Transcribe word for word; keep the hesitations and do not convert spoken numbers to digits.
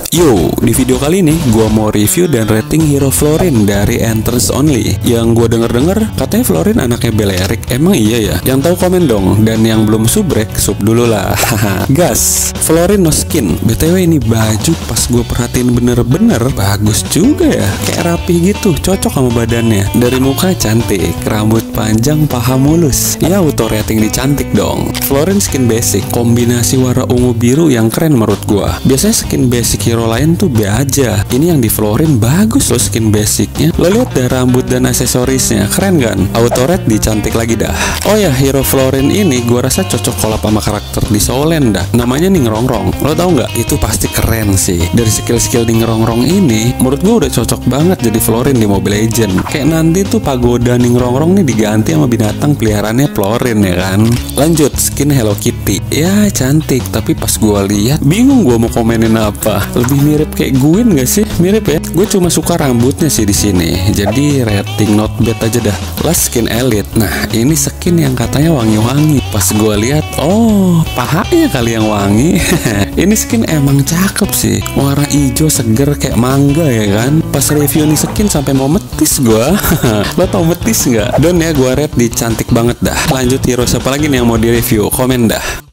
Yo, di video kali ini gua mau review dan rating hero Florin dari Entrance Only. Yang gua denger-denger katanya Florin anaknya Belerik. Emang iya ya? Yang tahu komen dong. Dan yang belum subrek, sub dulu lah. Gas, Florin no skin. B T W ini baju pas gua perhatiin bener-bener bagus juga ya. Kayak rapi gitu, cocok sama badannya. Dari muka cantik, rambut panjang, paha mulus. Ya auto rating di cantik dong. Florin skin basic, kombinasi warna ungu biru yang keren menurut gua. Biasanya skin basic hero lain tuh B aja. Ini yang di Florin bagus loh skin basicnya. Lo lihat deh rambut dan aksesorisnya, keren kan? Auto red dicantik lagi dah. Oh ya, hero Florin ini gua rasa cocok kolab sama karakter di Solen dah. Namanya Ningrongrong. Lo tau nggak? Itu pasti keren sih. Dari skill-skill Ningrongrong ini, menurut gua udah cocok banget jadi Florin di Mobile Legends. Kayak nanti tuh pagoda Ningrongrong nih diganti sama binatang peliharaannya Florin ya kan. Lanjut, skin Hello Kitty. Ya cantik, tapi pas gua lihat bingung gua mau komenin apa. Lebih mirip kayak Gwyn gak sih? Mirip ya. Gue cuma suka rambutnya sih di sini. Jadi rating not bad aja dah. Last skin Elite. Nah, ini skin yang katanya wangi-wangi. Pas gue lihat, oh, pahanya kali yang wangi. Ini skin emang cakep sih. Warna hijau seger kayak mangga ya kan. Pas review nih skin sampai mau metis gue. Lo tau metis nggak? Don ya, gue rate di cantik banget dah. Lanjut hero siapa lagi nih yang mau di review? Komen dah.